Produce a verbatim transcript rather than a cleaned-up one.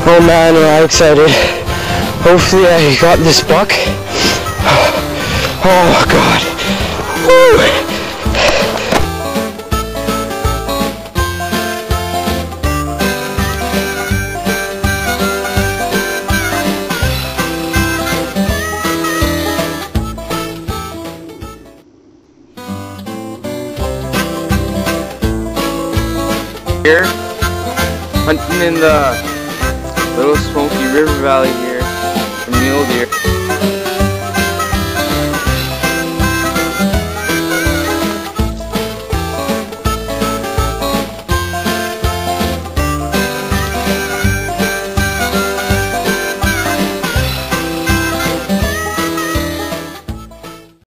Oh man, am I excited. Hopefully I got this buck. Oh god. Woo. Here, hunting in the Little Smoky River Valley here for mule deer.